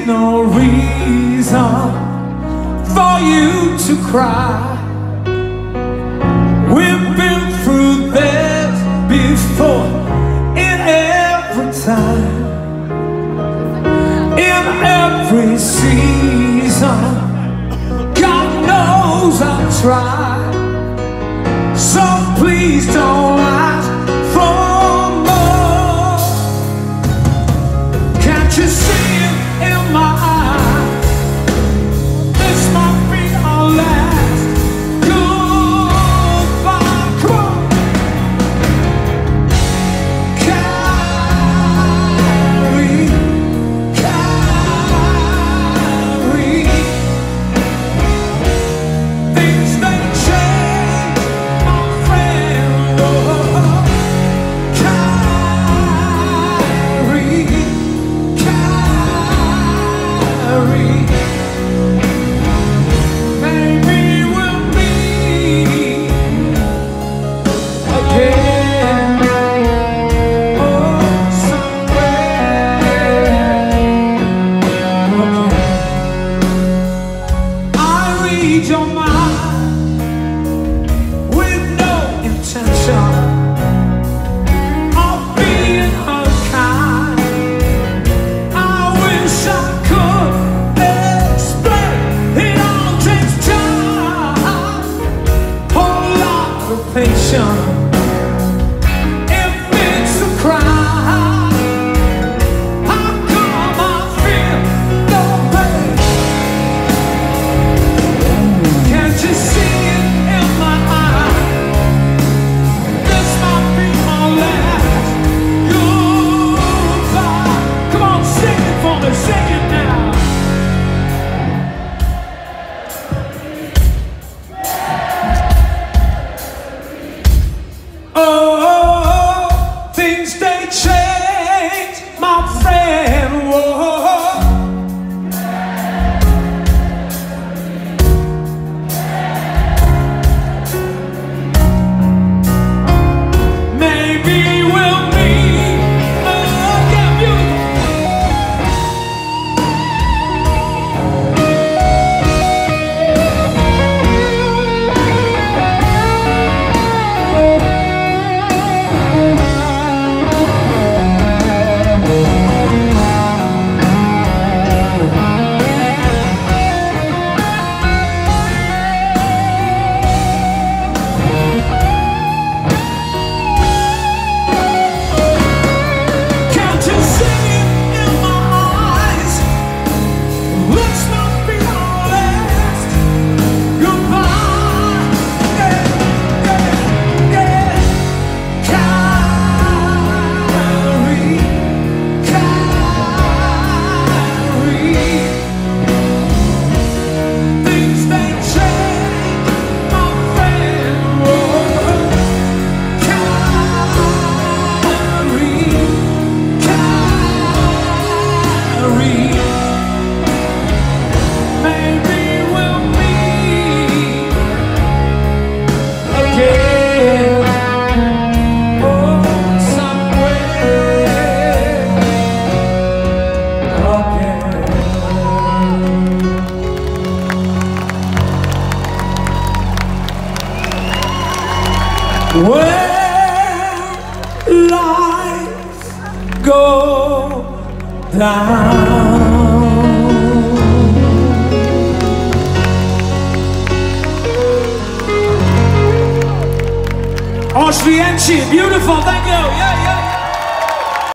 no reason for you to cry. We've been through this before, in every time, in every season. God knows I've tried, so please don't ask for more. Can't you see it in my eyes? This might be our last goodbye. Come on. Carry, carry. Things they change, my friend. Oh, carry, carry. Maybe we'll meet again, oh, somewhere. Okay. I read your mind with no intention of being unkind. I wish I could explain. It all takes time, whole lot of patience. If it's a crime, how come I feel no pain? Can't you see it in my eyes? This might be my last goodbye. Come on, sing it for me, sing it now. Oh, things they change, my friend. Whoa. Maybe we'll meet again. Can't you see it in my eyes? This must be our last goodbye. Yeah, yeah, yeah. Carry, carry. Things they change, my friend. Whoa. Carry, carry. Maybe we'll meet again, oh, somewhere. Again. When lights go down, Osrienchi, beautiful, thank you. Yeah, yeah.